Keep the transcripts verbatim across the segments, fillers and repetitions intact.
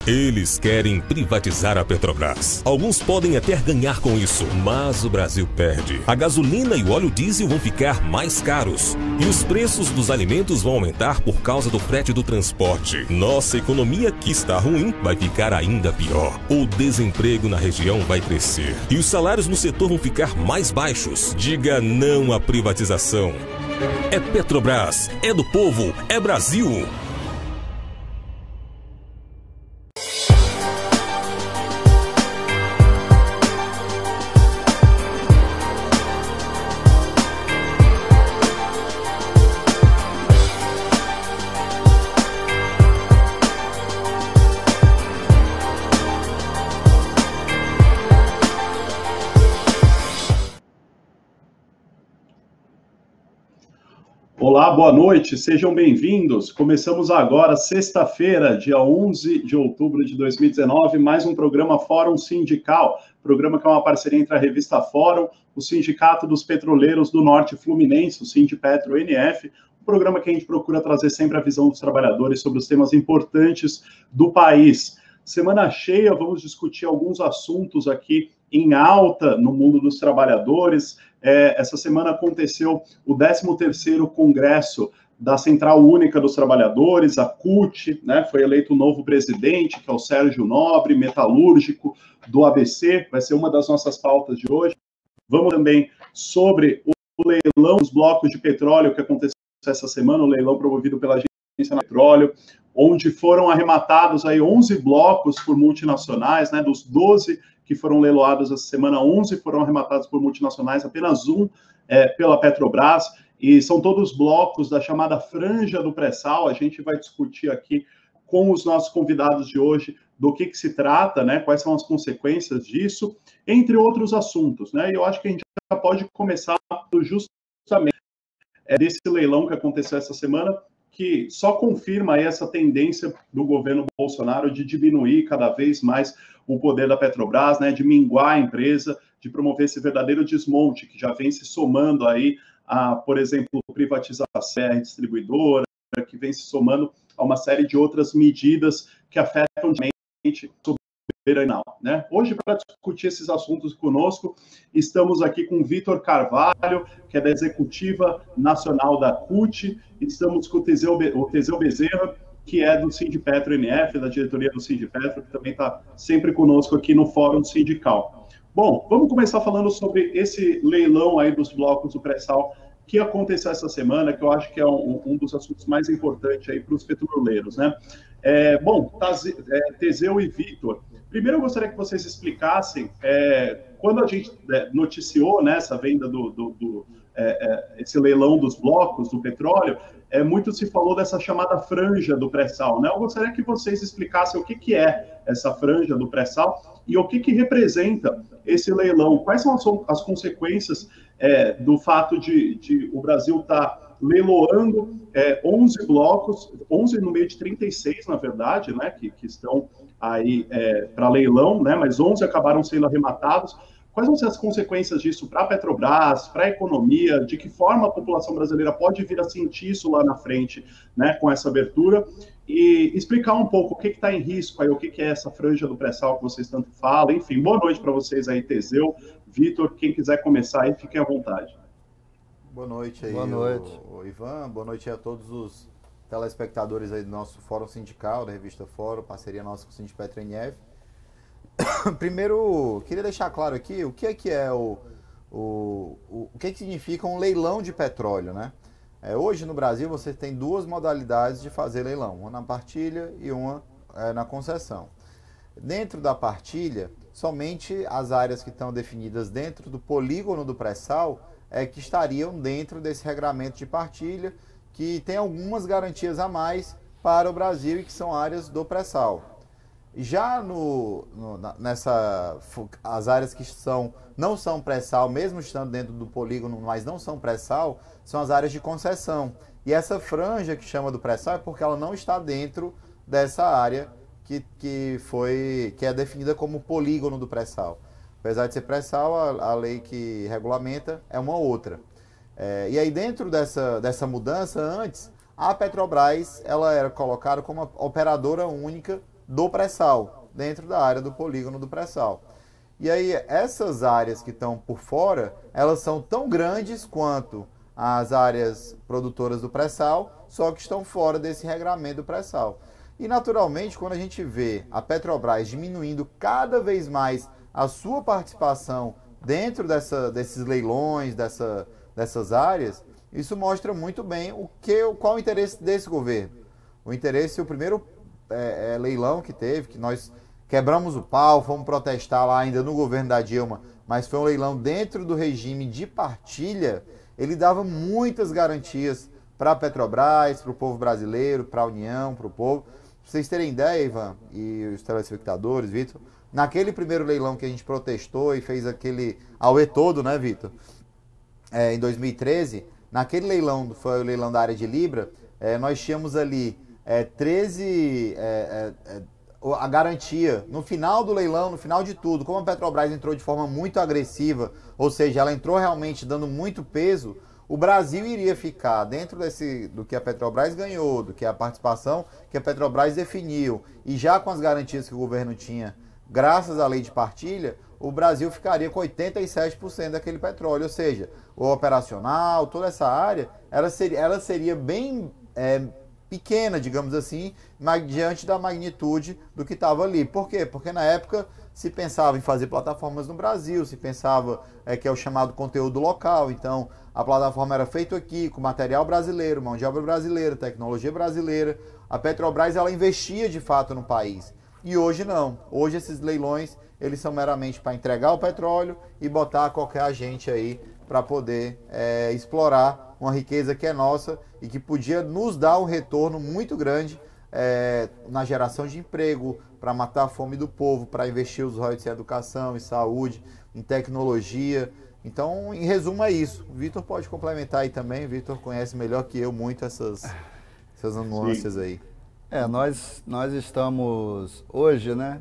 Eles querem privatizar a Petrobras. Alguns podem até ganhar com isso, mas o Brasil perde. A gasolina e o óleo diesel vão ficar mais caros. E os preços dos alimentos vão aumentar por causa do frete do transporte. Nossa economia, que está ruim, vai ficar ainda pior. O desemprego na região vai crescer. E os salários no setor vão ficar mais baixos. Diga não à privatização. É Petrobras, é do povo, é Brasil. Olá, boa noite, sejam bem-vindos. Começamos agora, sexta-feira, dia onze de outubro de dois mil e dezenove, mais um programa Fórum Sindical, programa que é uma parceria entre a revista Fórum, o Sindicato dos Petroleiros do Norte Fluminense, o Sindipetro N F, um programa que a gente procura trazer sempre a visão dos trabalhadores sobre os temas importantes do país. Semana cheia, vamos discutir alguns assuntos aqui em alta no mundo dos trabalhadores. É, essa semana aconteceu o décimo terceiro Congresso da Central Única dos Trabalhadores, a C U T, né? Foi eleito o novo presidente, que é o Sérgio Nobre, metalúrgico do A B C, vai ser uma das nossas pautas de hoje. Vamos também sobre o leilão dos blocos de petróleo que aconteceu essa semana, o leilão promovido pela Agência do Petróleo, onde foram arrematados aí onze blocos por multinacionais, né? Dos doze que foram leiloados essa semana, onze foram arrematados por multinacionais, apenas um é, pela Petrobras, e são todos blocos da chamada franja do pré-sal. A gente vai discutir aqui com os nossos convidados de hoje do que, que se trata, né, quais são as consequências disso, entre outros assuntos, né, e eu acho que a gente já pode começar justamente é, desse leilão que aconteceu essa semana, que só confirma aí essa tendência do governo Bolsonaro de diminuir cada vez mais o poder da Petrobras, né, de minguar a empresa, de promover esse verdadeiro desmonte, que já vem se somando aí a, por exemplo, privatização da distribuidora, que vem se somando a uma série de outras medidas que afetam diretamente a soberania, né? Hoje, para discutir esses assuntos conosco, estamos aqui com o Vitor Carvalho, que é da Executiva Nacional da C U T, estamos com o Teseu, o Teseu Bezerra, que é do Sindipetro N F, da diretoria do Sindipetro, que também está sempre conosco aqui no Fórum Sindical. Bom, vamos começar falando sobre esse leilão aí dos blocos do pré-sal que aconteceu essa semana, que eu acho que é um, um dos assuntos mais importantes aí para os petroleiros, né? É, bom, é, Teseu e Vitor, primeiro eu gostaria que vocês explicassem, é, quando a gente noticiou, né, essa venda do, do, do é, é, esse leilão dos blocos do petróleo, é, muito se falou dessa chamada franja do pré-sal, né? Eu gostaria que vocês explicassem o que, que é essa franja do pré-sal e o que, que representa esse leilão. Quais são as, as consequências é, do fato de, de o Brasil estar tá leiloando é, onze blocos, onze no meio de trinta e seis, na verdade, né, que, que estão aí é, para leilão, né, mas onze acabaram sendo arrematados. Quais vão ser as consequências disso para a Petrobras, para a economia? De que forma a população brasileira pode vir a sentir isso lá na frente, né, com essa abertura? E explicar um pouco o que está em risco aí, o que, que é essa franja do pré-sal que vocês tanto falam. Enfim, boa noite para vocês aí, Teseu, Vitor, quem quiser começar aí, fiquem à vontade. Boa noite aí, boa noite. O, o Ivan, boa noite a todos os telespectadores aí do nosso Fórum Sindical, da revista Fórum, parceria nossa com o Sindipetro N F. Primeiro, queria deixar claro aqui o que é que é o, o, o, o que, é que significa um leilão de petróleo, né? É, hoje no Brasil você tem duas modalidades de fazer leilão, uma na partilha e uma é, na concessão. Dentro da partilha, somente as áreas que estão definidas dentro do polígono do pré-sal é que estariam dentro desse regramento de partilha, que tem algumas garantias a mais para o Brasil e que são áreas do pré-sal. Já no, no, nessa, as áreas que são, não são pré-sal, mesmo estando dentro do polígono, mas não são pré-sal, são as áreas de concessão. E essa franja que chama do pré-sal é porque ela não está dentro dessa área que, que, foi, que é definida como polígono do pré-sal. Apesar de ser pré-sal, a, a lei que regulamenta é uma outra. É, e aí dentro dessa, dessa mudança, antes, a Petrobras ela era colocada como a operadora única do pré-sal, dentro da área do polígono do pré-sal. E aí essas áreas que estão por fora, elas são tão grandes quanto as áreas produtoras do pré-sal, só que estão fora desse regramento do pré-sal. E naturalmente, quando a gente vê a Petrobras diminuindo cada vez mais a sua participação dentro dessa, desses leilões, dessa, dessas áreas, isso mostra muito bem o que, qual o interesse desse governo. O interesse, o primeiro é, é, leilão que teve, que nós quebramos o pau, fomos protestar lá ainda no governo da Dilma, mas foi um leilão dentro do regime de partilha, ele dava muitas garantias para a Petrobras, para o povo brasileiro, para a União, para o povo. Para vocês terem ideia, Ivan, e os telespectadores, Vitor, naquele primeiro leilão que a gente protestou e fez aquele auê todo, né, Vitor? É, em dois mil e treze, naquele leilão, foi o leilão da área de Libra, é, nós tínhamos ali é, treze, é, é, é, a garantia, no final do leilão, no final de tudo, como a Petrobras entrou de forma muito agressiva, ou seja, ela entrou realmente dando muito peso, o Brasil iria ficar dentro desse, do que a Petrobras ganhou, do que a participação que a Petrobras definiu, e já com as garantias que o governo tinha, graças à lei de partilha, o Brasil ficaria com oitenta e sete por cento daquele petróleo, ou seja, o operacional, toda essa área, ela seria, ela seria bem é, pequena, digamos assim, diante da magnitude do que estava ali. Por quê? Porque na época se pensava em fazer plataformas no Brasil, se pensava é, que é o chamado conteúdo local, então a plataforma era feita aqui, com material brasileiro, mão de obra brasileira, tecnologia brasileira. A Petrobras, ela investia de fato no país. E hoje não. Hoje esses leilões, eles são meramente para entregar o petróleo e botar qualquer agente aí para poder é, explorar uma riqueza que é nossa e que podia nos dar um retorno muito grande é, na geração de emprego, para matar a fome do povo, para investir os royalties em educação, em saúde, em tecnologia. Então, em resumo, é isso. O Vitor pode complementar aí também. O Vitor conhece melhor que eu muito essas, essas nuances aí. É, nós, nós estamos hoje, né,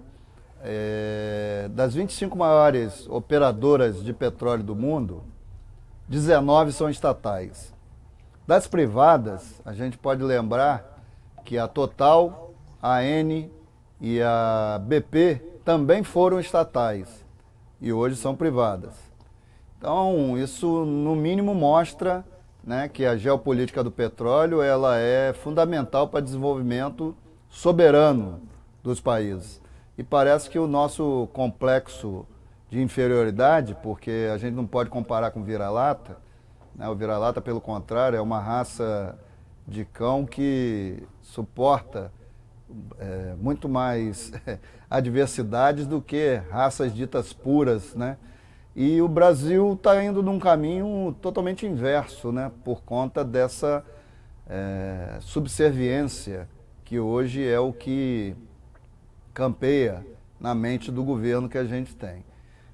é, das vinte e cinco maiores operadoras de petróleo do mundo, dezenove são estatais. Das privadas, a gente pode lembrar que a Total, a Eni e a B P também foram estatais e hoje são privadas. Então, isso no mínimo mostra, né, que a geopolítica do petróleo ela é fundamental para o desenvolvimento soberano dos países. E parece que o nosso complexo de inferioridade, porque a gente não pode comparar com vira-lata, né, o vira-lata, pelo contrário, é uma raça de cão que suporta é, muito mais adversidades do que raças ditas puras, né? E o Brasil está indo num caminho totalmente inverso, né, por conta dessa é, subserviência que hoje é o que campeia na mente do governo que a gente tem.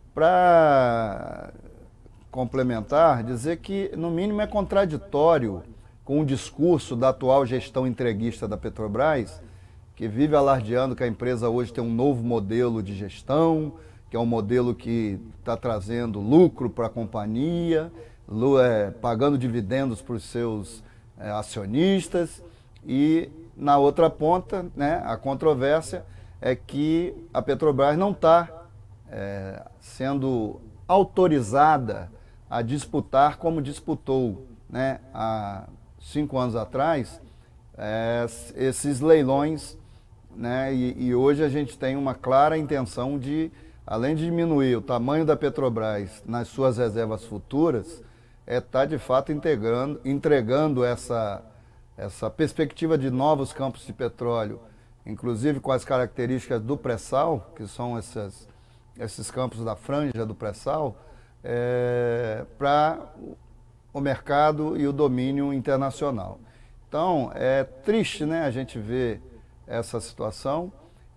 Para complementar, dizer que no mínimo é contraditório com o discurso da atual gestão entreguista da Petrobras, que vive alardeando que a empresa hoje tem um novo modelo de gestão, que é um modelo que está trazendo lucro para a companhia, é, pagando dividendos para os seus é, acionistas. E, na outra ponta, né, a controvérsia é que a Petrobras não está é, sendo autorizada a disputar como disputou, né, há cinco anos atrás, é, esses leilões, né, e, e hoje a gente tem uma clara intenção de, além de diminuir o tamanho da Petrobras nas suas reservas futuras, é estar de fato integrando, entregando essa, essa perspectiva de novos campos de petróleo, inclusive com as características do pré-sal, que são essas, esses campos da franja do pré-sal, é, para o mercado e o domínio internacional. Então, é triste, né, a gente ver essa situação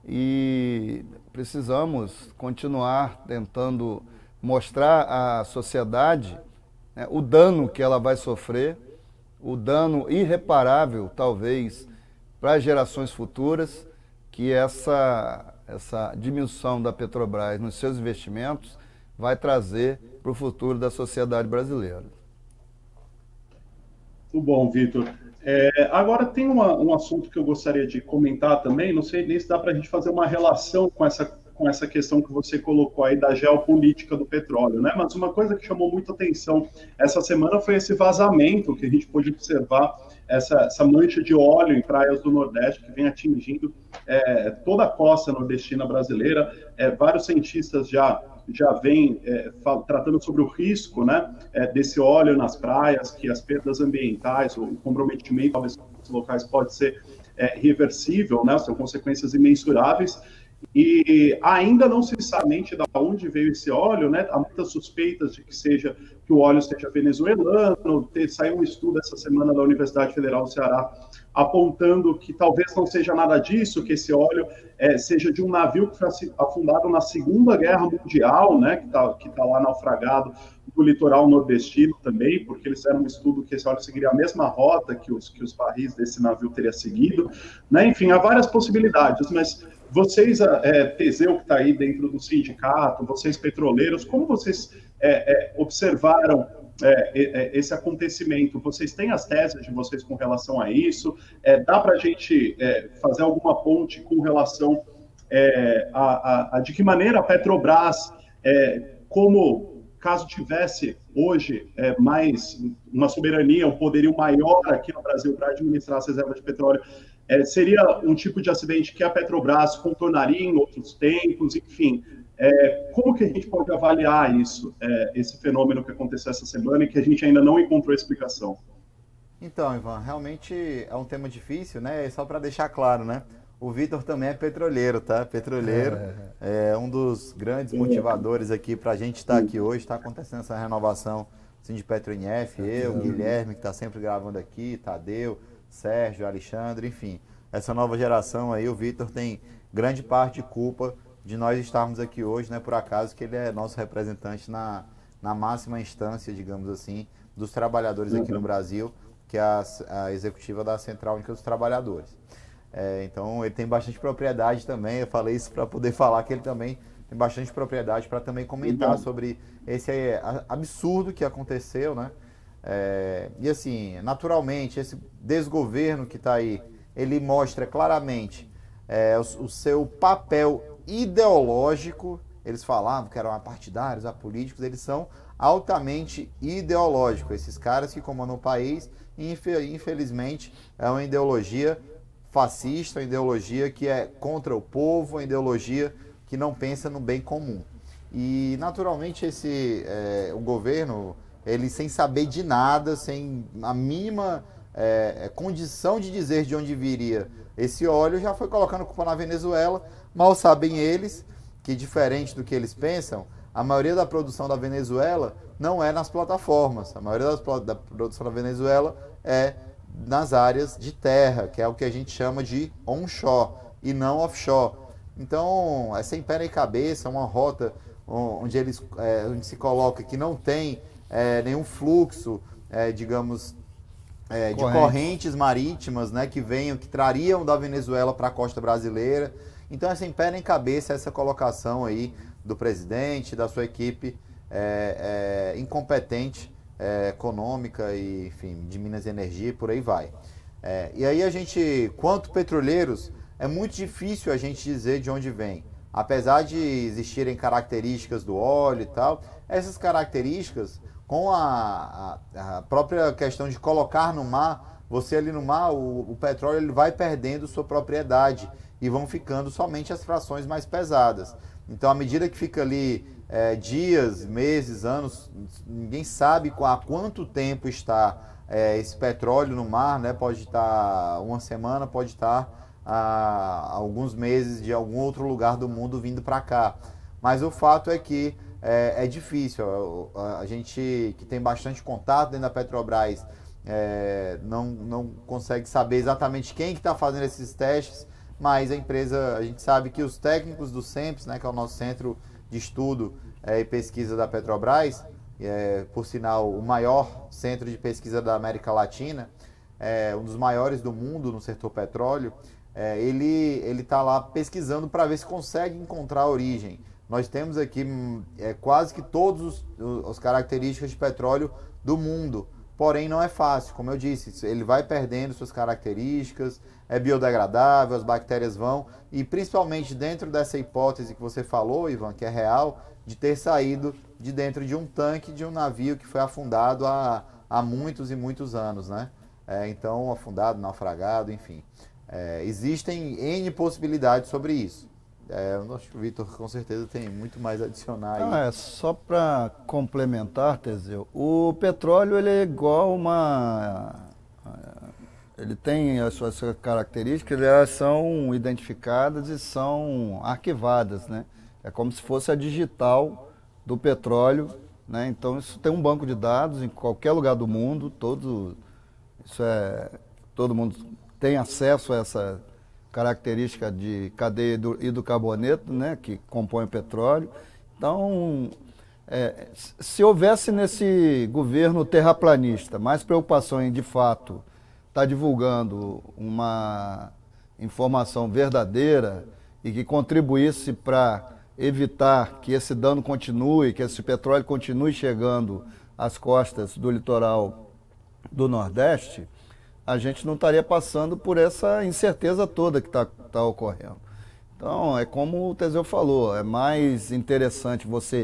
e precisamos continuar tentando mostrar à sociedade, né, o dano que ela vai sofrer, o dano irreparável, talvez, para as gerações futuras, que essa, essa diminuição da Petrobras nos seus investimentos vai trazer para o futuro da sociedade brasileira. Muito bom, Vitor. É, agora tem uma, um assunto que eu gostaria de comentar também, não sei nem se dá para a gente fazer uma relação com essa, com essa questão que você colocou aí da geopolítica do petróleo, né? Mas uma coisa que chamou muita atenção essa semana foi esse vazamento que a gente pôde observar, essa, essa mancha de óleo em praias do Nordeste que vem atingindo é, toda a costa nordestina brasileira. É, vários cientistas já já vem é, tratando sobre o risco, né, é, desse óleo nas praias, que as perdas ambientais, o comprometimento desses locais pode ser é, reversível, né, são consequências imensuráveis, e ainda não se sabe de onde veio esse óleo, né, há muitas suspeitas de que seja que o óleo seja venezuelano. Ter, saiu um estudo essa semana da Universidade Federal do Ceará apontando que talvez não seja nada disso, que esse óleo é, seja de um navio que foi afundado na Segunda Guerra Mundial, né, que está que tá lá naufragado no litoral nordestino também, porque eles fizeram um estudo que esse óleo seguiria a mesma rota que os, que os barris desse navio teria seguido, né? Enfim, há várias possibilidades, mas vocês, é, Teseu, que está aí dentro do sindicato, vocês petroleiros, como vocês é, é, observaram É, é, esse acontecimento? Vocês têm as teses de vocês com relação a isso? É, dá para a gente é, fazer alguma ponte com relação é, a, a, a de que maneira a Petrobras, é, como caso tivesse hoje é, mais uma soberania, um poderio maior aqui no Brasil para administrar as reservas de petróleo, é, seria um tipo de acidente que a Petrobras contornaria em outros tempos, enfim. É, como que a gente pode avaliar isso, é, esse fenômeno que aconteceu essa semana e que a gente ainda não encontrou explicação? Então, Ivan, realmente é um tema difícil, né? Só para deixar claro, né? O Vitor também é petroleiro, tá? Petroleiro é, é um dos grandes motivadores aqui para a gente estar aqui hoje. Está acontecendo essa renovação assim, de PetroNF, eu, Guilherme, que está sempre gravando aqui, Tadeu, Sérgio, Alexandre, enfim. Essa nova geração aí, o Vitor tem grande parte de culpa de nós estarmos aqui hoje, né, por acaso que ele é nosso representante na, na máxima instância, digamos assim, dos trabalhadores aqui no Brasil, que é a, a executiva da Central Única dos Trabalhadores. É, então, ele tem bastante propriedade também, eu falei isso para poder falar que ele também tem bastante propriedade para também comentar sobre esse absurdo que aconteceu, né? É, e assim, naturalmente, esse desgoverno que está aí, ele mostra claramente é, o, o seu papel ideológico. Eles falavam que eram partidários, apolíticos, eles são altamente ideológicos. Esses caras que comandam o país, infelizmente, é uma ideologia fascista, uma ideologia que é contra o povo, uma ideologia que não pensa no bem comum. E, naturalmente, esse, é, o governo, ele sem saber de nada, sem a mínima é, condição de dizer de onde viria esse óleo, já foi colocando culpa na Venezuela. Mal sabem eles que, diferente do que eles pensam, a maioria da produção da Venezuela não é nas plataformas. A maioria das, da produção da Venezuela é nas áreas de terra, que é o que a gente chama de onshore e não offshore. Então, é sem pé nem cabeça, é uma rota onde, eles, é, onde se coloca que não tem é, nenhum fluxo, é, digamos, é, de correntes marítimas, né, que venham, que trariam da Venezuela para a costa brasileira. Então é sem pé nem cabeça essa colocação aí do presidente, da sua equipe é, é, incompetente, é, econômica e, enfim, de Minas e Energia e por aí vai. É, e aí a gente, quanto petroleiros, é muito difícil a gente dizer de onde vem. Apesar de existirem características do óleo e tal, essas características, com a, a, a própria questão de colocar no mar, você ali no mar, o, o petróleo ele vai perdendo sua propriedade e vão ficando somente as frações mais pesadas. Então, à medida que fica ali é, dias, meses, anos, ninguém sabe há quanto tempo está é, esse petróleo no mar, né? Pode estar uma semana, pode estar há alguns meses de algum outro lugar do mundo vindo para cá. Mas o fato é que é, é difícil. A, a gente que tem bastante contato dentro da Petrobras é, não, não consegue saber exatamente quem que está fazendo esses testes, mas a empresa, a gente sabe que os técnicos do CENPES, né, que é o nosso centro de estudo é, e pesquisa da Petrobras, é, por sinal o maior centro de pesquisa da América Latina, é, um dos maiores do mundo no setor petróleo, é, ele ele está lá pesquisando para ver se consegue encontrar a origem. Nós temos aqui é, quase que todos os, os características de petróleo do mundo porém não é fácil, como eu disse, ele vai perdendo suas características, é biodegradável, as bactérias vão, e principalmente dentro dessa hipótese que você falou, Ivan, que é real, de ter saído de dentro de um tanque de um navio que foi afundado há, há muitos e muitos anos, né? É, então, afundado, naufragado, enfim. É, existem N possibilidades sobre isso. É, eu acho que o Vitor com certeza tem muito mais a adicionar aí. Não, é só para complementar, Teseu, o petróleo ele é igual uma... Ele tem as suas características, elas são identificadas e são arquivadas, né? É como se fosse a digital do petróleo, né? Então isso tem um banco de dados em qualquer lugar do mundo, todo, isso é, todo mundo tem acesso a essa característica de cadeia hidrocarboneto, né, que compõe o petróleo. Então, é, se houvesse nesse governo terraplanista mais preocupação em, de fato, estar tá divulgando uma informação verdadeira e que contribuísse para evitar que esse dano continue, que esse petróleo continue chegando às costas do litoral do Nordeste, a gente não estaria passando por essa incerteza toda que está tá ocorrendo. Então, é como o Teseu falou, é mais interessante você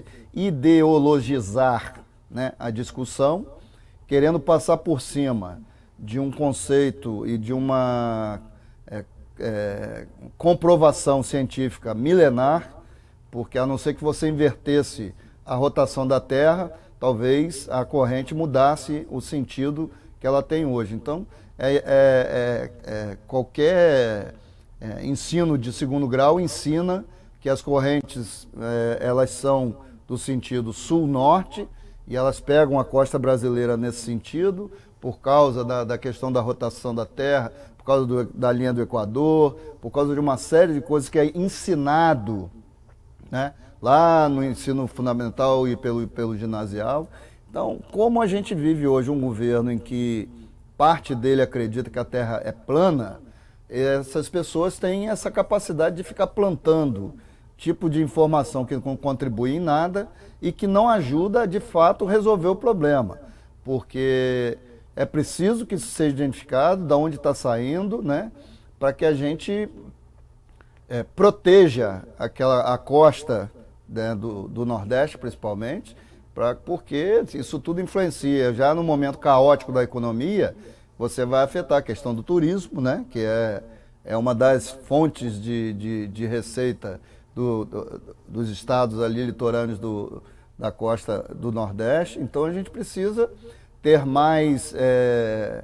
ideologizar, né, a discussão, querendo passar por cima de um conceito e de uma é, é, comprovação científica milenar, porque a não ser que você invertesse a rotação da Terra, talvez a corrente mudasse o sentido que ela tem hoje. Então, é, é, é, é, qualquer é, ensino de segundo grau ensina que as correntes é, elas são do sentido sul-norte e elas pegam a costa brasileira nesse sentido por causa da, da questão da rotação da Terra, por causa do, da linha do Equador, por causa de uma série de coisas que é ensinado, né, lá no ensino fundamental e pelo, pelo ginasial. Então, como a gente vive hoje um governo em que parte dele acredita que a Terra é plana, essas pessoas têm essa capacidade de ficar plantando tipo de informação que não contribui em nada e que não ajuda, de fato, a resolver o problema. Porque é preciso que isso seja identificado, de onde está saindo, né, para que a gente é, proteja aquela, a costa, né, do, do Nordeste, principalmente, pra, porque isso tudo influencia. Já no momento caótico da economia, você vai afetar a questão do turismo, né, que é, é uma das fontes de, de, de receita do, do, dos estados ali litorâneos do, da costa do Nordeste. Então a gente precisa ter mais é,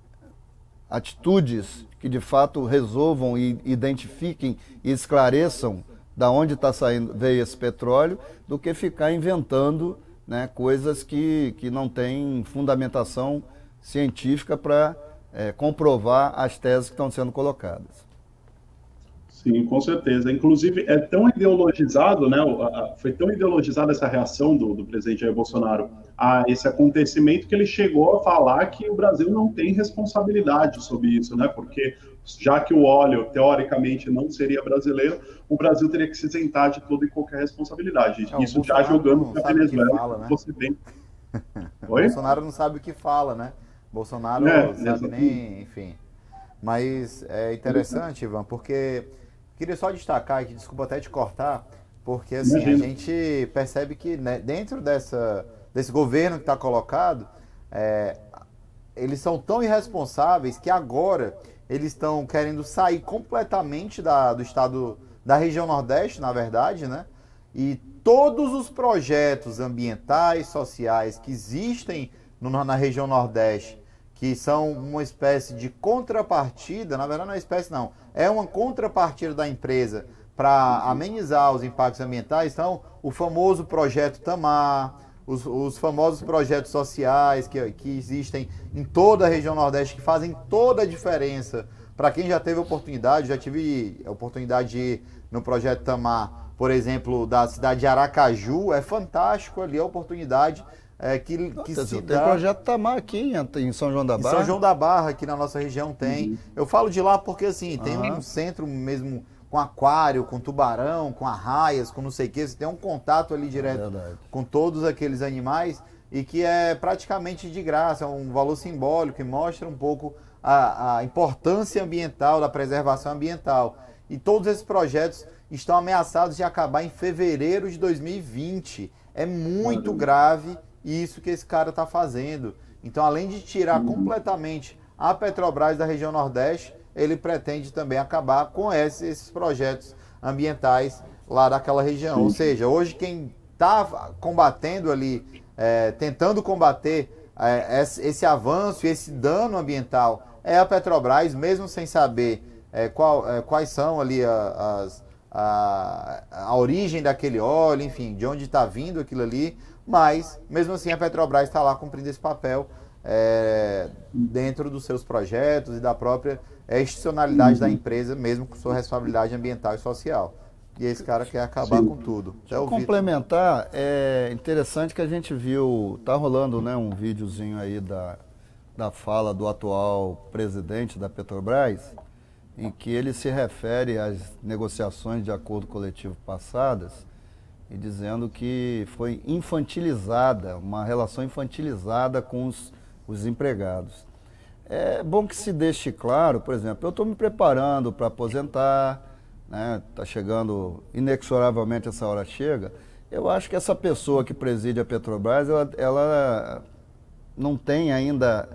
atitudes que de fato resolvam e identifiquem e esclareçam da onde está saindo, veio esse petróleo, do que ficar inventando, né, coisas que, que não têm fundamentação científica para é, comprovar as teses que estão sendo colocadas. Sim, com certeza. Inclusive, é tão ideologizado, né, foi tão ideologizada essa reação do, do presidente Jair Bolsonaro a esse acontecimento que ele chegou a falar que o Brasil não tem responsabilidade sobre isso, né, porque já que o óleo, teoricamente, não seria brasileiro, o Brasil teria que se isentar de toda e qualquer responsabilidade. É, isso já jogando para a Venezuela, fala, né? você bem... Oi? Bolsonaro não sabe o que fala, né? Bolsonaro é, não sabe nem, enfim. Mas é interessante, Ivan, porque queria só destacar aqui, desculpa até te cortar, porque assim, a gente percebe que, né, dentro dessa, desse governo que está colocado, é, eles são tão irresponsáveis que agora eles estão querendo sair completamente da, do estado, da região Nordeste, na verdade, né? E todos os projetos ambientais, sociais que existem no, na região Nordeste, que são uma espécie de contrapartida, na verdade não é espécie não, é uma contrapartida da empresa para amenizar os impactos ambientais. Então, o famoso projeto Tamar, os, os famosos projetos sociais que, que existem em toda a região Nordeste, que fazem toda a diferença. Para quem já teve oportunidade, já tive a oportunidade de ir no projeto Tamar, por exemplo, da cidade de Aracaju, é fantástico ali a oportunidade é, que, que Nossa, se tem dá. projeto Tamar aqui em São João da Barra. Em São João da Barra, aqui na nossa região tem. Uhum. Eu falo de lá porque assim, tem uhum. um centro mesmo com aquário, com tubarão, com arraias, com não sei o que, você tem um contato ali direto é com todos aqueles animais. e que é praticamente de graça, é um valor simbólico que mostra um pouco a, a importância ambiental, da preservação ambiental. E todos esses projetos estão ameaçados de acabar em fevereiro de dois mil e vinte. É muito grave isso que esse cara está fazendo. Então, além de tirar completamente a Petrobras da região Nordeste, ele pretende também acabar com esses, esses projetos ambientais lá daquela região. Sim. Ou seja, hoje quem está combatendo ali, é, tentando combater é, esse, esse avanço e esse dano ambiental é a Petrobras, mesmo sem saber é, qual, é, quais são ali a, as, a, a origem daquele óleo, enfim, de onde está vindo aquilo ali, mas mesmo assim a Petrobras está lá cumprindo esse papel é, dentro dos seus projetos e da própria institucionalidade uhum. da empresa, mesmo com sua responsabilidade ambiental e social. E esse cara quer acabar Sim. com tudo. Para complementar, é interessante que a gente viu, tá rolando, né, um videozinho aí da, da fala do atual presidente da Petrobras, em que ele se refere às negociações de acordo coletivo passadas e dizendo que foi infantilizada, uma relação infantilizada com os, os empregados. É bom que se deixe claro, por exemplo, eu estou me preparando para aposentar, né? Tá chegando, inexoravelmente essa hora chega. Eu acho que essa pessoa que preside a Petrobras, ela, ela não tem ainda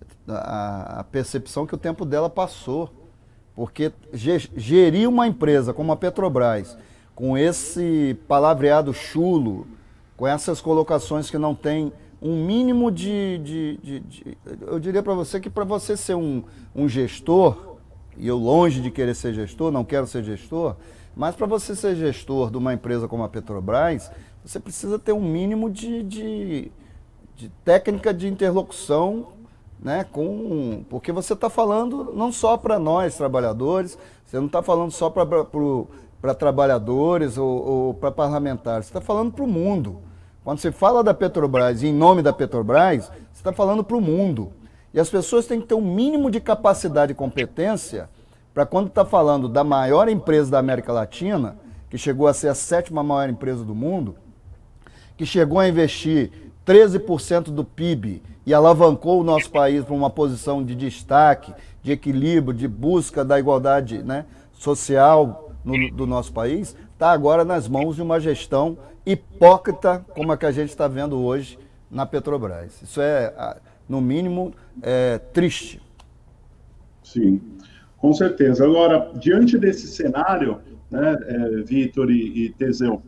a, a percepção que o tempo dela passou. Porque gerir uma empresa como a Petrobras, com esse palavreado chulo, com essas colocações que não tem um mínimo de... de, de, de eu diria para você que para você ser um, um gestor, e eu longe de querer ser gestor, não quero ser gestor, mas para você ser gestor de uma empresa como a Petrobras, você precisa ter um mínimo de, de, de técnica de interlocução, né, com, porque você está falando não só para nós, trabalhadores, você não está falando só para trabalhadores ou, ou para parlamentares, você está falando para o mundo. Quando você fala da Petrobras e em nome da Petrobras, você está falando para o mundo. E as pessoas têm que ter um mínimo de capacidade e competência para quando está falando da maior empresa da América Latina, que chegou a ser a sétima maior empresa do mundo, que chegou a investir treze por cento do P I B e alavancou o nosso país para uma posição de destaque, de equilíbrio, de busca da igualdade, né, social no, do nosso país, está agora nas mãos de uma gestão hipócrita como a que a gente está vendo hoje na Petrobras. Isso é, no mínimo, é, triste. Sim, com certeza. Agora, diante desse cenário, né, é, Vitor e, e Teseu,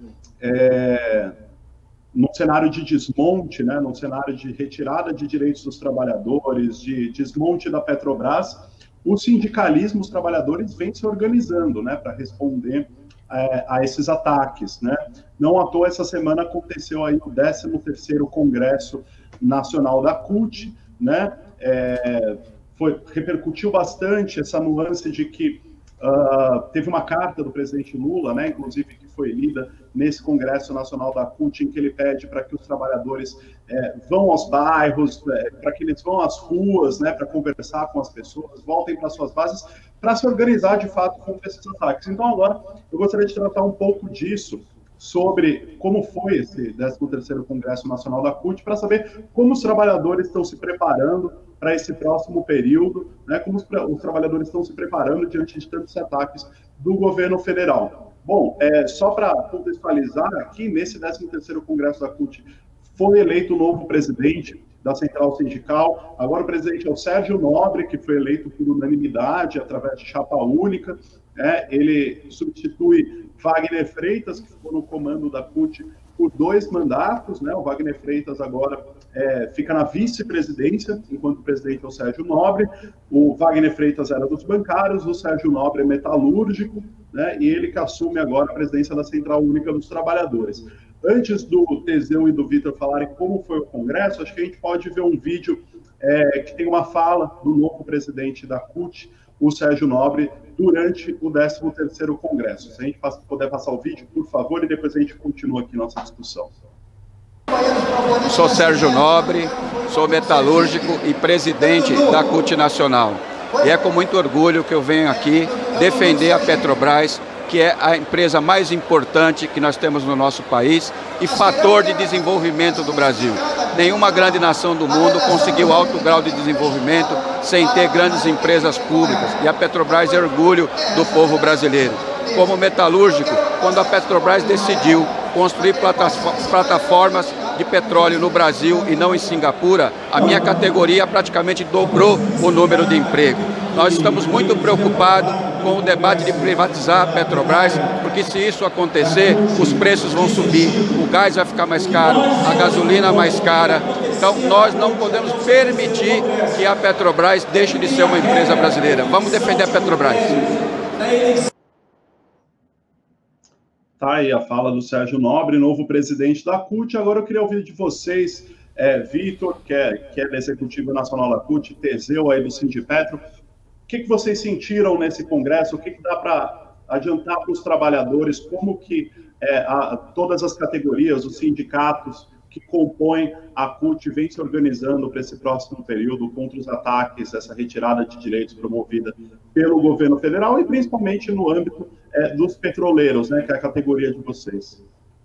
é, num cenário de desmonte, né, num cenário de retirada de direitos dos trabalhadores, de desmonte da Petrobras, o sindicalismo, os trabalhadores vêm se organizando, né, para responder é, a esses ataques, né? Não à toa, essa semana aconteceu aí o décimo terceiro Congresso Nacional da C U T, né? É, foi, repercutiu bastante essa nuance de que uh, teve uma carta do presidente Lula, né, inclusive que foi lida nesse Congresso Nacional da C U T, em que ele pede para que os trabalhadores é, vão aos bairros, é, para que eles vão às ruas, né, para conversar com as pessoas, voltem para suas bases, para se organizar de fato contra esses ataques. Então agora eu gostaria de tratar um pouco disso, sobre como foi esse décimo terceiro Congresso Nacional da C U T, para saber como os trabalhadores estão se preparando para esse próximo período, né, como os, os trabalhadores estão se preparando diante de tantos ataques do governo federal. Bom, é, só para contextualizar aqui, nesse décimo terceiro Congresso da C U T, foi eleito o novo presidente da Central Sindical. Agora o presidente é o Sérgio Nobre, que foi eleito por unanimidade, através de chapa única. É, ele substitui Wagner Freitas, que ficou no comando da C U T por dois mandatos, né? O Wagner Freitas agora é, fica na vice-presidência, enquanto o presidente é o Sérgio Nobre. O Wagner Freitas era dos bancários, o Sérgio Nobre é metalúrgico, né? E ele que assume agora a presidência da Central Única dos Trabalhadores. Antes do Teseu e do Vitor falarem como foi o Congresso, acho que a gente pode ver um vídeo é, que tem uma fala do novo presidente da C U T, o Sérgio Nobre, durante o décimo terceiro Congresso. Se a gente puder passar o vídeo, por favor, e depois a gente continua aqui nossa discussão. Sou Sérgio Nobre, sou metalúrgico e presidente da C U T Nacional. E é com muito orgulho que eu venho aqui defender a Petrobras que é a empresa mais importante que nós temos no nosso país e fator de desenvolvimento do Brasil. Nenhuma grande nação do mundo conseguiu alto grau de desenvolvimento sem ter grandes empresas públicas, e a Petrobras é orgulho do povo brasileiro. Como metalúrgico, quando a Petrobras decidiu construir plataformas de petróleo no Brasil e não em Singapura, a minha categoria praticamente dobrou o número de emprego. Nós estamos muito preocupados com o debate de privatizar a Petrobras, porque se isso acontecer, os preços vão subir, o gás vai ficar mais caro, a gasolina mais cara. Então, nós não podemos permitir que a Petrobras deixe de ser uma empresa brasileira. Vamos defender a Petrobras. Tá aí a fala do Sérgio Nobre, novo presidente da C U T. Agora eu queria ouvir de vocês, é, Vitor, que é, que é executivo nacional da C U T, Teseu aí do Sindipetro. O que, que vocês sentiram nesse congresso? O que, que dá para adiantar para os trabalhadores? Como que é, a, todas as categorias, os sindicatos que compõem a C U T vem se organizando para esse próximo período contra os ataques, essa retirada de direitos promovida pelo governo federal e principalmente no âmbito é, dos petroleiros, né, que é a categoria de vocês?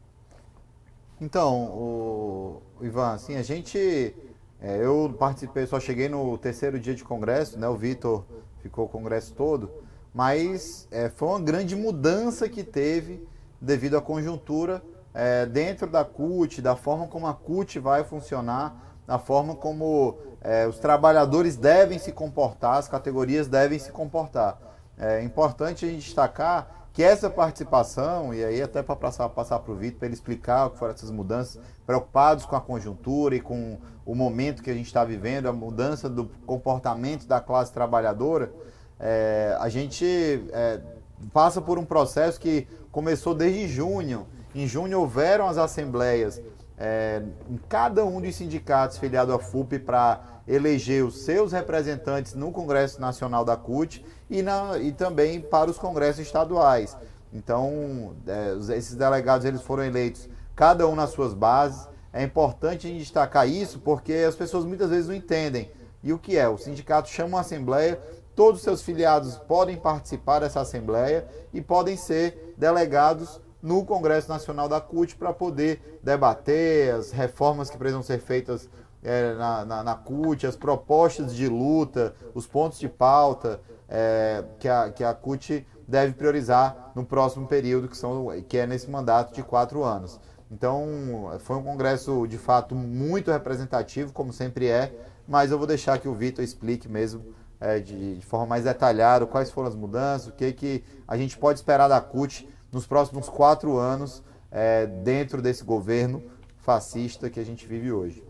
Então, o, o Ivan, assim, a gente, é, eu participei, só cheguei no terceiro dia de congresso, né, o Vitor ficou o congresso todo, mas é, foi uma grande mudança que teve devido à conjuntura É, dentro da C U T, da forma como a C U T vai funcionar, da forma como é, os trabalhadores devem se comportar, as categorias devem se comportar. É importante a gente destacar que essa participação, e aí até para passar, passar para o Vitor, para ele explicar o que foram essas mudanças, preocupados com a conjuntura e com o momento que a gente está vivendo, a mudança do comportamento da classe trabalhadora, é, a gente é, passa por um processo que começou desde junho. Em junho houveram as assembleias é, em cada um dos sindicatos filiados à F U P para eleger os seus representantes no Congresso Nacional da C U T e, na, e também para os congressos estaduais. Então, é, esses delegados eles foram eleitos, cada um nas suas bases. É importante a gente destacar isso porque as pessoas muitas vezes não entendem. E o que é? O sindicato chama uma assembleia, todos os seus filiados podem participar dessa assembleia e podem ser delegados no Congresso Nacional da C U T para poder debater as reformas que precisam ser feitas é, na, na, na C U T, as propostas de luta, os pontos de pauta é, que, a, que a C U T deve priorizar no próximo período, que, são, que é nesse mandato de quatro anos. Então, foi um congresso, de fato, muito representativo, como sempre é, mas eu vou deixar que o Vitor explique mesmo é, de, de forma mais detalhada quais foram as mudanças, o que, que a gente pode esperar da C U T nos próximos quatro anos, é, dentro desse governo fascista que a gente vive hoje.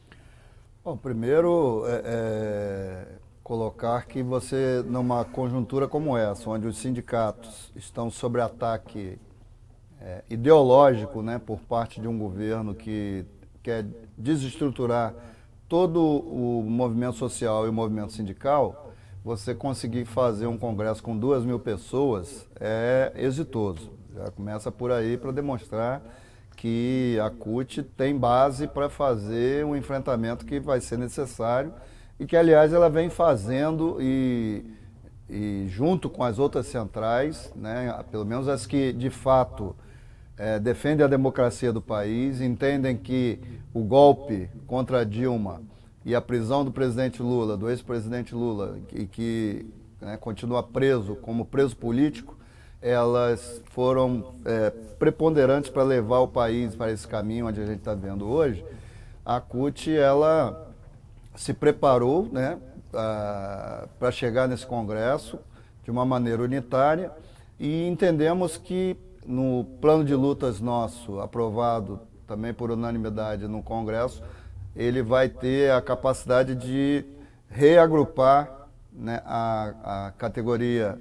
Bom, primeiro, é, é, colocar que você, numa conjuntura como essa, onde os sindicatos estão sob ataque é, ideológico, né, por parte de um governo que quer desestruturar todo o movimento social e o movimento sindical, você conseguir fazer um congresso com duas mil pessoas é exitoso. Já começa por aí para demonstrar que a C U T tem base para fazer um enfrentamento que vai ser necessário e que, aliás, ela vem fazendo e, e junto com as outras centrais, né, pelo menos as que, de fato, é, defendem a democracia do país, entendem que o golpe contra a Dilma e a prisão do presidente Lula, do ex-presidente Lula, e que né, continua preso como preso político, elas foram é, preponderantes para levar o país para esse caminho onde a gente está vendo hoje. A C U T, ela se preparou né, para chegar nesse congresso de uma maneira unitária e entendemos que no plano de lutas nosso, aprovado também por unanimidade no congresso, ele vai ter a capacidade de reagrupar né, a, a categoria,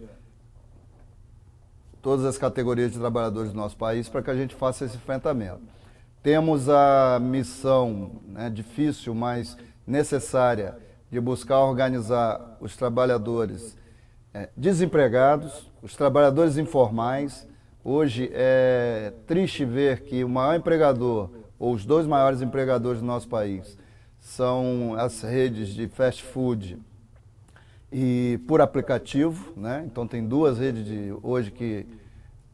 todas as categorias de trabalhadores do nosso país para que a gente faça esse enfrentamento. Temos a missão né, difícil, mas necessária, de buscar organizar os trabalhadores é, desempregados, os trabalhadores informais. Hoje é triste ver que o maior empregador, ou os dois maiores empregadores do nosso país, são as redes de fast food e por aplicativo, né? Então tem duas redes de, hoje que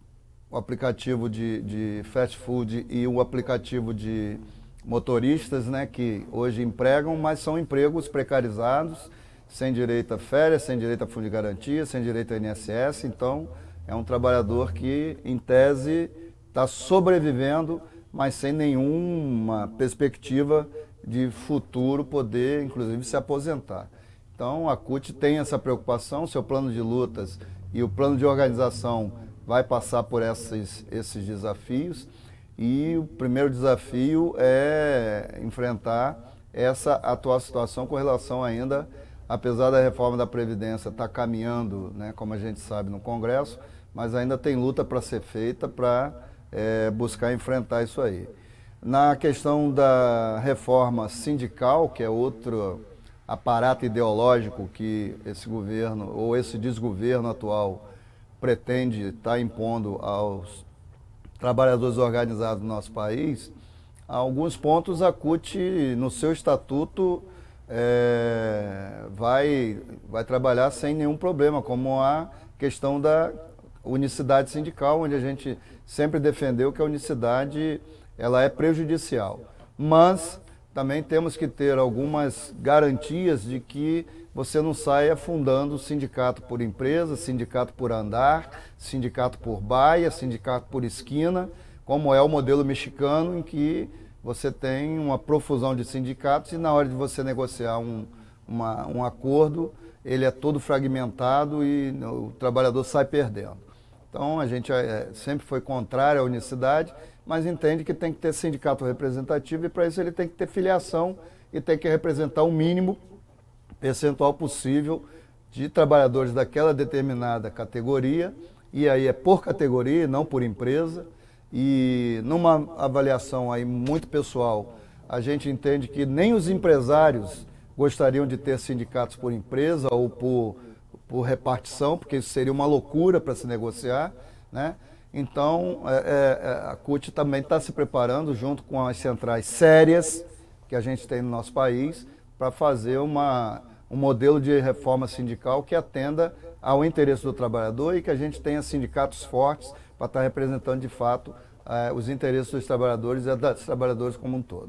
o aplicativo de, de fast food e o aplicativo de motoristas, né, que hoje empregam, mas são empregos precarizados, sem direito a férias, sem direito a fundo de garantia, sem direito a I N S S. Então, é um trabalhador que, em tese, está sobrevivendo, mas sem nenhuma perspectiva de futuro poder, inclusive, se aposentar. Então, a C U T tem essa preocupação, seu plano de lutas e o plano de organização vai passar por esses, esses desafios. E o primeiro desafio é enfrentar essa atual situação com relação ainda, apesar da reforma da Previdência estar caminhando, né, como a gente sabe, no Congresso, mas ainda tem luta para ser feita para é, buscar enfrentar isso aí. Na questão da reforma sindical, que é outro aparato ideológico que esse governo, ou esse desgoverno atual, pretende estar impondo aos trabalhadores organizados do nosso país, alguns pontos a C U T, no seu estatuto, é, vai, vai trabalhar sem nenhum problema, como a questão da unicidade sindical, onde a gente sempre defendeu que a unicidade ela é prejudicial. Mas também temos que ter algumas garantias de que você não saia fundando sindicato por empresa, sindicato por andar, sindicato por baia, sindicato por esquina, como é o modelo mexicano, em que você tem uma profusão de sindicatos e na hora de você negociar um, uma, um acordo, ele é todo fragmentado e o trabalhador sai perdendo. Então, a gente é, sempre foi contrário à unicidade, mas entende que tem que ter sindicato representativo e para isso ele tem que ter filiação e tem que representar o mínimo percentual possível de trabalhadores daquela determinada categoria, e aí é por categoria, não por empresa. E numa avaliação aí muito pessoal, a gente entende que nem os empresários gostariam de ter sindicatos por empresa ou por, por repartição, porque isso seria uma loucura para se negociar, né? Então, é, é, a C U T também está se preparando, junto com as centrais sérias que a gente tem no nosso país, para fazer uma, um modelo de reforma sindical que atenda ao interesse do trabalhador e que a gente tenha sindicatos fortes para estar representando de fato eh, os interesses dos trabalhadores e dos trabalhadores como um todo.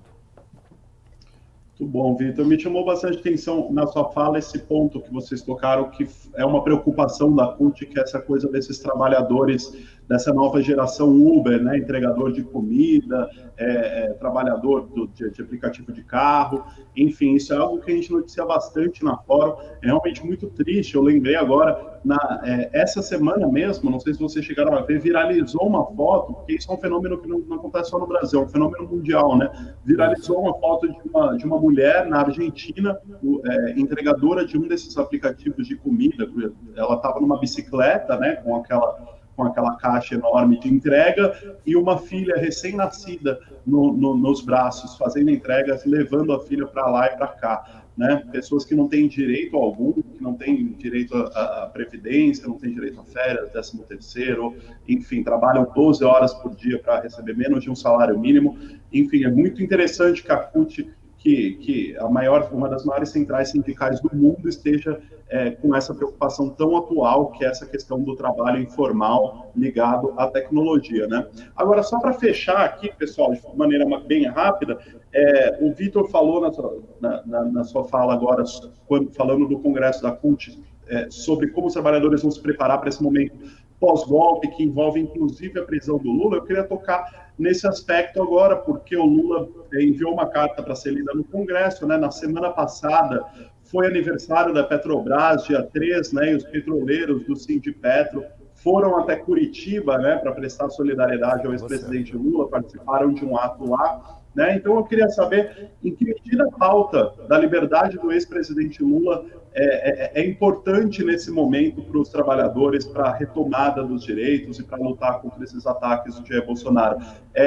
Muito bom, Vitor. Me chamou bastante atenção na sua fala esse ponto que vocês tocaram, que é uma preocupação da C U T, que é essa coisa desses trabalhadores, dessa nova geração Uber, né, entregador de comida, é, é, trabalhador do, de, de aplicativo de carro, enfim, isso é algo que a gente noticia bastante na Fórum, é realmente muito triste. Eu lembrei agora, na, é, essa semana mesmo, não sei se vocês chegaram a ver, viralizou uma foto, porque isso é um fenômeno que não, não acontece só no Brasil, é um fenômeno mundial, né? Viralizou uma foto de uma, de uma mulher na Argentina, o, é, entregadora de um desses aplicativos de comida. Ela estava numa bicicleta, né, com aquela com aquela caixa enorme de entrega, e uma filha recém-nascida no, no, nos braços, fazendo entregas, levando a filha para lá e para cá, né? Pessoas que não têm direito algum, que não têm direito à, à previdência, não têm direito a férias, décimo terceiro, enfim, trabalham doze horas por dia para receber menos de um salário mínimo. Enfim, é muito interessante que a C U T, que, que a maior, uma das maiores centrais sindicais do mundo, esteja é, com essa preocupação tão atual, que é essa questão do trabalho informal ligado à tecnologia, né? Agora, só para fechar aqui, pessoal, de maneira bem rápida, é, o Vitor falou na sua, na, na, na sua fala agora, quando, falando do Congresso da C U T, é, sobre como os trabalhadores vão se preparar para esse momento pós-golpe, que envolve inclusive a prisão do Lula. Eu queria tocar nesse aspecto agora, porque o Lula enviou uma carta para ser lida no Congresso, né? Na semana passada foi aniversário da Petrobras, dia três, né? E os petroleiros do Sindipetro foram até Curitiba, né, para prestar solidariedade ao ex-presidente Lula, participaram de um ato lá, né? Então eu queria saber em que medida a pauta da liberdade do ex-presidente Lula é, é, é importante nesse momento para os trabalhadores, para a retomada dos direitos e para lutar contra esses ataques do Jair Bolsonaro.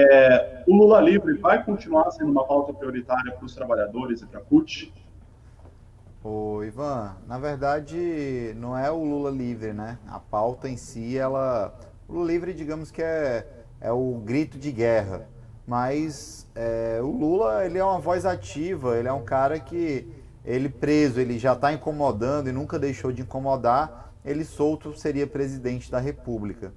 É, o Lula livre vai continuar sendo uma pauta prioritária para os trabalhadores e para a C U T? Ô, Ivan, na verdade não é o Lula livre, né? A pauta em si, ela... O Lula livre, digamos que é, é o grito de guerra, mas é, o Lula, ele é uma voz ativa, ele é um cara que, ele preso, ele já está incomodando e nunca deixou de incomodar, ele solto seria presidente da República.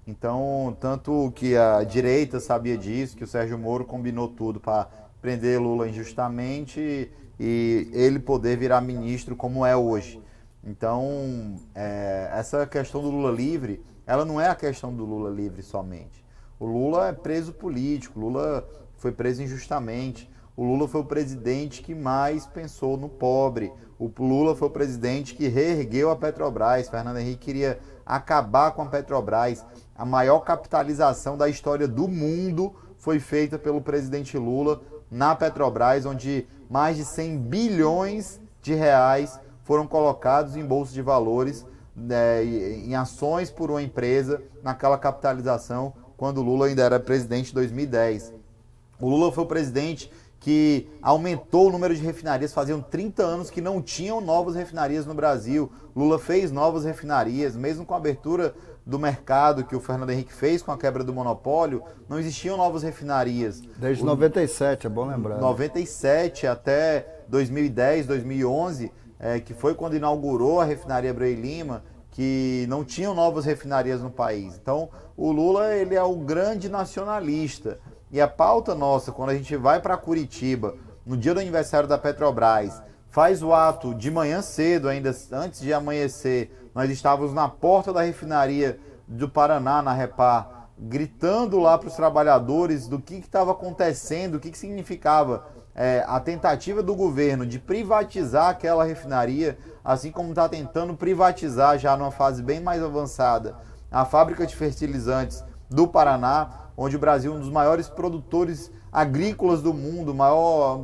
Então, tanto que a direita sabia disso, que o Sérgio Moro combinou tudo para prender Lula injustamente e ele poder virar ministro como é hoje. Então, é, essa questão do Lula livre, ela não é a questão do Lula livre somente. O Lula é preso político, o Lula foi preso injustamente. O Lula foi o presidente que mais pensou no pobre. O Lula foi o presidente que reergueu a Petrobras. Fernando Henrique queria acabar com a Petrobras. A maior capitalização da história do mundo foi feita pelo presidente Lula na Petrobras, onde mais de cem bilhões de reais foram colocados em bolsa de valores, né, em ações por uma empresa, naquela capitalização, quando o Lula ainda era presidente em dois mil e dez. O Lula foi o presidente que aumentou o número de refinarias. Faziam trinta anos que não tinham novas refinarias no Brasil. Lula fez novas refinarias, mesmo com a abertura do mercado que o Fernando Henrique fez com a quebra do monopólio, não existiam novas refinarias. Desde o... noventa e sete, é bom lembrar. noventa e sete até dois mil e dez, dois mil e onze, é, que foi quando inaugurou a refinaria Abreu e Lima, que não tinham novas refinarias no país. Então, o Lula, ele é o grande nacionalista. E a pauta nossa, quando a gente vai para Curitiba, no dia do aniversário da Petrobras, faz o ato de manhã cedo, ainda antes de amanhecer, nós estávamos na porta da refinaria do Paraná, na Repar, gritando lá para os trabalhadores do que estava acontecendo, o que, que significava é, a tentativa do governo de privatizar aquela refinaria, assim como está tentando privatizar, já numa fase bem mais avançada, a fábrica de fertilizantes do Paraná, onde o Brasil é um dos maiores produtores agrícolas do mundo, maior,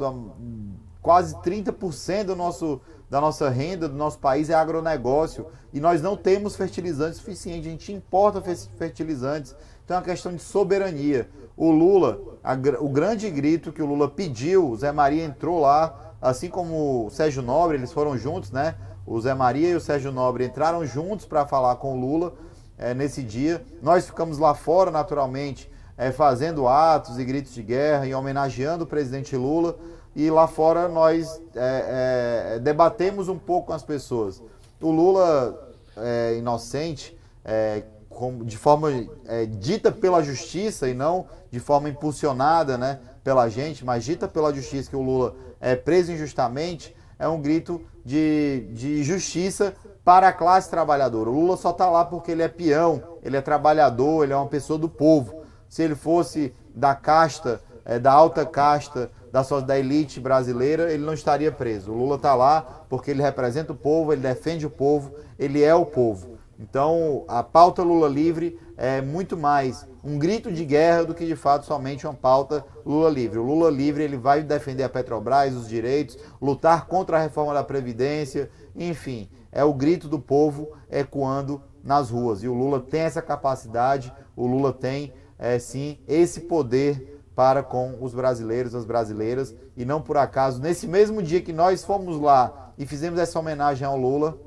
quase trinta por cento do nosso, da nossa renda do nosso país é agronegócio, e nós não temos fertilizantes suficientes, a gente importa fertilizantes, então é uma questão de soberania. O Lula, a, o grande grito que o Lula pediu, o Zé Maria entrou lá, assim como o Sérgio Nobre, eles foram juntos, né? O Zé Maria e o Sérgio Nobre entraram juntos para falar com o Lula é, nesse dia. Nós ficamos lá fora, naturalmente, É, fazendo atos e gritos de guerra e homenageando o presidente Lula, e lá fora nós é, é, debatemos um pouco com as pessoas. O Lula é inocente, é, com, de forma é, dita pela justiça e não de forma impulsionada, né, pela gente, mas dita pela justiça, que o Lula é preso injustamente, é um grito de, de justiça para a classe trabalhadora. O Lula só está lá porque ele é peão, ele é trabalhador, ele é uma pessoa do povo. Se ele fosse da casta, é, da alta casta, da, da elite brasileira, ele não estaria preso. O Lula está lá porque ele representa o povo, ele defende o povo, ele é o povo. Então, a pauta Lula livre é muito mais um grito de guerra do que, de fato, somente uma pauta Lula livre. O Lula livre, ele vai defender a Petrobras, os direitos, lutar contra a reforma da Previdência, enfim, é o grito do povo ecoando nas ruas. E o Lula tem essa capacidade, o Lula tem... É, sim, esse poder para com os brasileiros, as brasileiras, e não por acaso, nesse mesmo dia que nós fomos lá e fizemos essa homenagem ao Lula,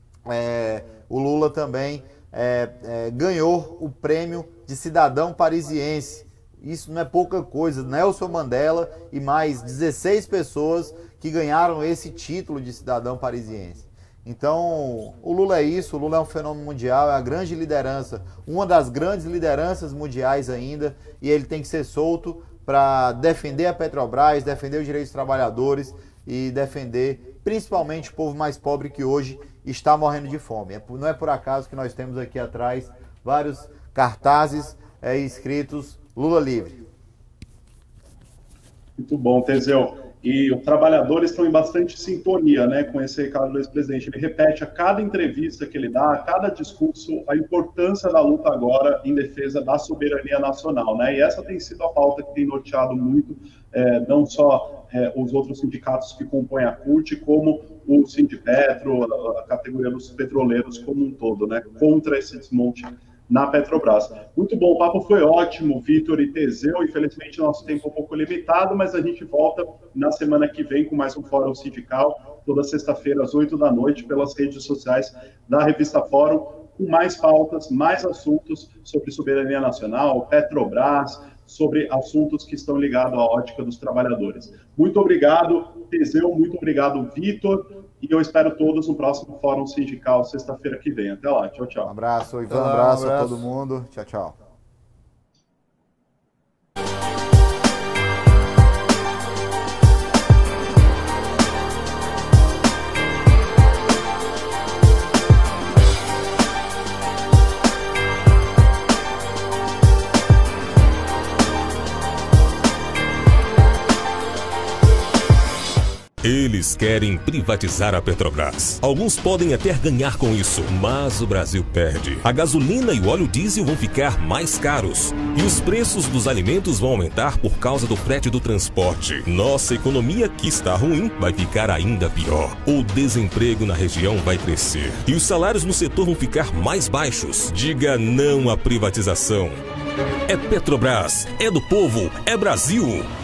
é, o Lula também é, é, ganhou o prêmio de cidadão parisiense. Isso não é pouca coisa. Nelson Mandela e mais dezesseis pessoas que ganharam esse título de cidadão parisiense. Então, o Lula é isso, o Lula é um fenômeno mundial, é a grande liderança, uma das grandes lideranças mundiais ainda, e ele tem que ser solto para defender a Petrobras, defender os direitos dos trabalhadores e defender principalmente o povo mais pobre que hoje está morrendo de fome. Não é por acaso que nós temos aqui atrás vários cartazes é, escritos Lula livre. Muito bom, Teseu. E os trabalhadores estão em bastante sintonia, né, com esse recado do ex-presidente. Ele repete a cada entrevista que ele dá, a cada discurso, a importância da luta agora em defesa da soberania nacional, né? E essa tem sido a pauta que tem norteado muito, é, não só é, os outros sindicatos que compõem a C U T, como o Sindipetro, a, a categoria dos petroleiros como um todo, né, contra esse desmonte na Petrobras. Muito bom, o papo foi ótimo, Vitor e Teseu. Infelizmente, nosso tempo é um pouco limitado, mas a gente volta na semana que vem com mais um Fórum Sindical, toda sexta-feira, às oito da noite, pelas redes sociais da Revista Fórum, com mais pautas, mais assuntos sobre soberania nacional, Petrobras, sobre assuntos que estão ligados à ótica dos trabalhadores. Muito obrigado, Teseu, muito obrigado, Vitor. E eu espero todos no próximo Fórum Sindical, sexta-feira que vem. Até lá, tchau, tchau. Um abraço, Ivan, Tchau, um abraço, um abraço a todo mundo. Tchau, tchau. Eles querem privatizar a Petrobras. Alguns podem até ganhar com isso, mas o Brasil perde. A gasolina e o óleo diesel vão ficar mais caros. E os preços dos alimentos vão aumentar por causa do frete do transporte. Nossa economia, que está ruim, vai ficar ainda pior. O desemprego na região vai crescer. E os salários no setor vão ficar mais baixos. Diga não à privatização. É Petrobras, é do povo, é Brasil.